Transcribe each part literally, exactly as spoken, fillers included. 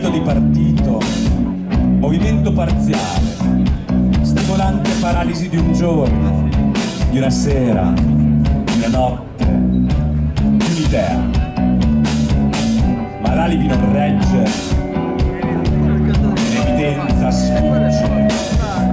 di partito, movimento parziale, stimolante paralisi di un giorno, di una sera, di una notte, di un'idea. Ma l'alibi non regge, l'evidenza sfugge.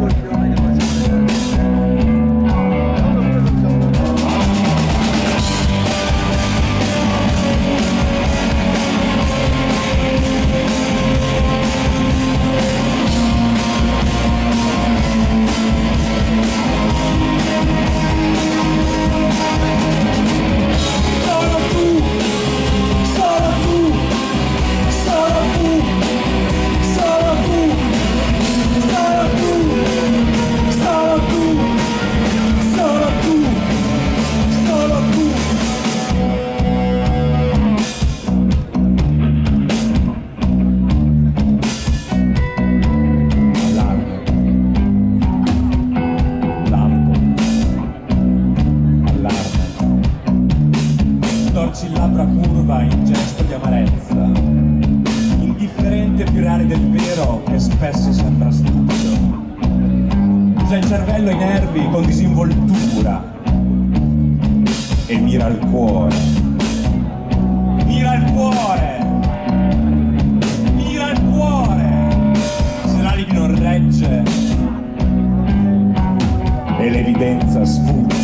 Torci labbra curva in gesto di amarezza, indifferente più reale del vero che spesso sembra stupido. Usa il cervello e i nervi con disinvoltura e mira al cuore. Mira al cuore! Mira al cuore! Se l'alibi non regge e l'evidenza sfugge.